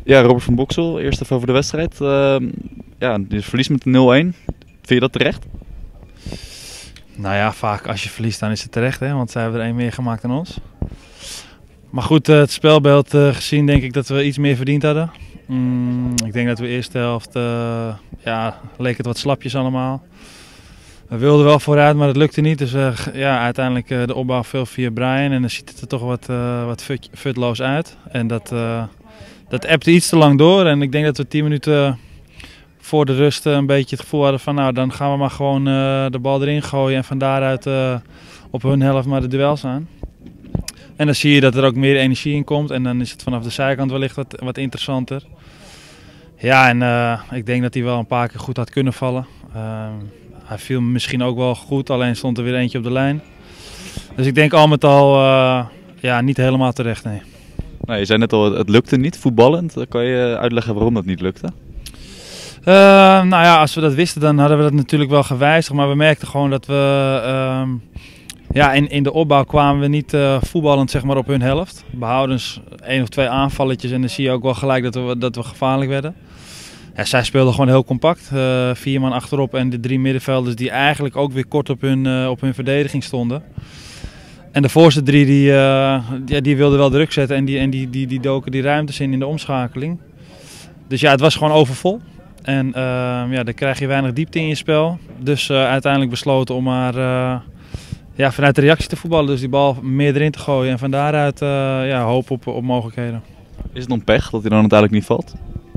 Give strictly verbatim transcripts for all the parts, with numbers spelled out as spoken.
Ja, Robert van Boksel, eerst even over de wedstrijd. Uh, ja, je verliest met nul-een. Vind je dat terecht? Nou ja, vaak als je verliest dan is het terecht, hè? Want zij hebben er één meer gemaakt dan ons. Maar goed, uh, het spelbeeld uh, gezien denk ik dat we iets meer verdiend hadden. Mm, ik denk dat we de eerste helft, uh, ja, leek het wat slapjes allemaal. We wilden wel vooruit, maar het lukte niet. Dus uh, ja, uiteindelijk uh, de opbouw veel via Brian en dan ziet het er toch wat, uh, wat fut, futloos uit. En dat, uh, dat appte iets te lang door en ik denk dat we tien minuten voor de rust uh, een beetje het gevoel hadden van nou dan gaan we maar gewoon uh, de bal erin gooien en van daaruit uh, op hun helft maar de duels aan. En dan zie je dat er ook meer energie in komt en dan is het vanaf de zijkant wellicht wat, wat interessanter. Ja, en uh, ik denk dat hij wel een paar keer goed had kunnen vallen. Uh, hij viel misschien ook wel goed, alleen stond er weer eentje op de lijn. Dus ik denk al met al uh, ja, niet helemaal terecht, nee. Nou, je zei net al, het lukte niet, voetballend. Kan je uitleggen waarom dat niet lukte? Uh, nou ja, als we dat wisten dan hadden we dat natuurlijk wel gewijzigd. Maar we merkten gewoon dat we... Uh, ja, in, in de opbouw kwamen we niet uh, voetballend zeg maar, op hun helft. Behoudens één of twee aanvalletjes en dan zie je ook wel gelijk dat we, dat we gevaarlijk werden. Ja, zij speelden gewoon heel compact. Uh, vier man achterop en de drie middenvelders die eigenlijk ook weer kort op hun, uh, op hun verdediging stonden. En de voorste drie die, uh, die, die wilden wel druk zetten en, die, en die, die, die doken die ruimtes in in de omschakeling. Dus ja, het was gewoon overvol. En uh, ja, dan krijg je weinig diepte in je spel. Dus uh, uiteindelijk besloten om maar uh, ja, vanuit de reactie te voetballen. Dus die bal meer erin te gooien en van daaruit uh, ja, hoop op, op mogelijkheden. Is het dan pech dat hij dan uiteindelijk niet valt?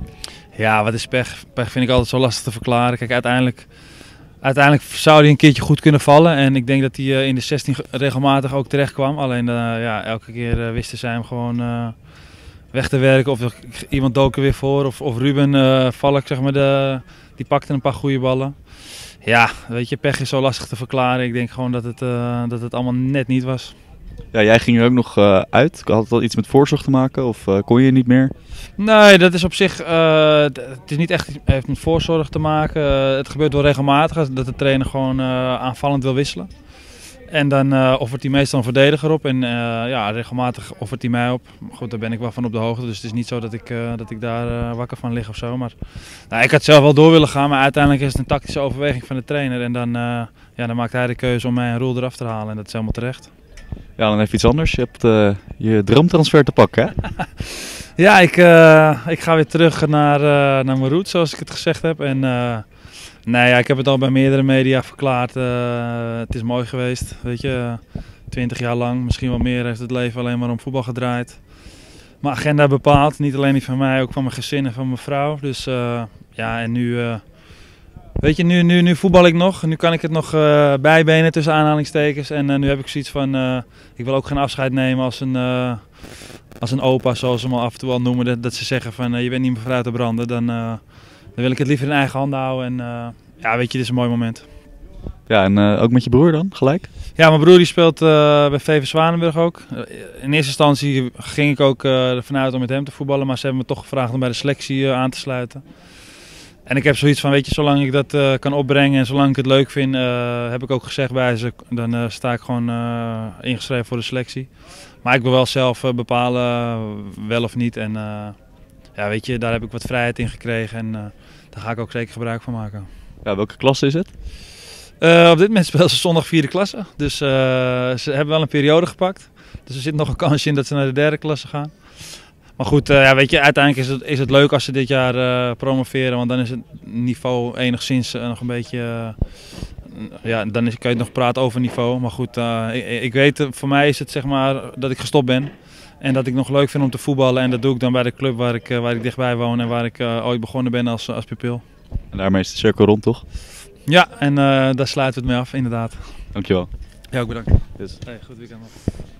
Ja, wat is pech? Pech vind ik altijd zo lastig te verklaren. Kijk, uiteindelijk, uiteindelijk zou hij een keertje goed kunnen vallen. En ik denk dat hij uh, in de zestien regelmatig ook terecht kwam. Alleen uh, ja, elke keer uh, wisten zij hem gewoon... Uh, weg te werken of iemand dook er weer voor of, of Ruben uh, Valk, zeg maar, de, die pakte een paar goede ballen. Ja, weet je, pech is zo lastig te verklaren. Ik denk gewoon dat het, uh, dat het allemaal net niet was. Ja, jij ging er ook nog uh, uit. Had het wel iets met voorzorg te maken of uh, kon je niet meer? Nee, dat is op zich, uh, het is niet echt heeft met voorzorg te maken. Uh, het gebeurt wel regelmatig dat de trainer gewoon uh, aanvallend wil wisselen. En dan uh, offert hij meestal een verdediger op en uh, ja, regelmatig offert hij mij op. Goed, daar ben ik wel van op de hoogte, dus het is niet zo dat ik, uh, dat ik daar uh, wakker van lig of zo. Maar nou, ik had zelf wel door willen gaan, maar uiteindelijk is het een tactische overweging van de trainer. En dan, uh, ja, dan maakt hij de keuze om mij een rol eraf te halen en dat is helemaal terecht. Ja, dan even iets anders. Je hebt uh, je droomtransfer te pakken, hè? Ja, ik, uh, ik ga weer terug naar, uh, naar mijn roots, zoals ik het gezegd heb. En, uh, Nee, ja, ik heb het al bij meerdere media verklaard. Uh, het is mooi geweest, weet je. Twintig jaar lang, misschien wel meer, heeft het leven alleen maar om voetbal gedraaid. Mijn agenda bepaalt, niet alleen die van mij, ook van mijn gezin en van mijn vrouw. Dus uh, ja, en nu, uh, weet je, nu, nu, nu voetbal ik nog. Nu kan ik het nog uh, bijbenen tussen aanhalingstekens. En uh, nu heb ik zoiets van, uh, ik wil ook geen afscheid nemen als een, uh, als een opa, zoals ze me af en toe al noemen. Dat, dat ze zeggen van, uh, je bent niet meer vooruit te branden. Dan, uh, Dan wil ik het liever in eigen handen houden en uh, ja, weet je, dit is een mooi moment. Ja, en uh, ook met je broer dan, gelijk? Ja, mijn broer die speelt uh, bij V V Zwanenburg ook. Uh, in eerste instantie ging ik ook uh, ervan uit om met hem te voetballen, maar ze hebben me toch gevraagd om bij de selectie uh, aan te sluiten. En ik heb zoiets van, weet je, zolang ik dat uh, kan opbrengen en zolang ik het leuk vind, uh, heb ik ook gezegd bij ze, dan uh, sta ik gewoon uh, ingeschreven voor de selectie. Maar ik wil wel zelf uh, bepalen, uh, wel of niet. En, uh, ja, weet je, daar heb ik wat vrijheid in gekregen en uh, daar ga ik ook zeker gebruik van maken. Ja, welke klasse is het? Uh, op dit moment spelen ze zondag vierde klasse, dus uh, ze hebben wel een periode gepakt. Dus er zit nog een kansje in dat ze naar de derde klasse gaan. Maar goed, uh, ja, weet je, uiteindelijk is het, is het leuk als ze dit jaar uh, promoveren, want dan is het niveau enigszins uh, nog een beetje... Uh, ja, dan is, kan je nog praten over niveau. Maar goed, uh, ik, ik weet, voor mij is het zeg maar dat ik gestopt ben. En dat ik nog leuk vind om te voetballen en dat doe ik dan bij de club waar ik, uh, waar ik dichtbij woon en waar ik uh, ooit begonnen ben als, als pupil. En daarmee is de cirkel rond, toch? Ja, en uh, daar sluiten we het mee af, inderdaad. Dankjewel. Ja, ook bedankt. Yes. Hey, goed weekend nog.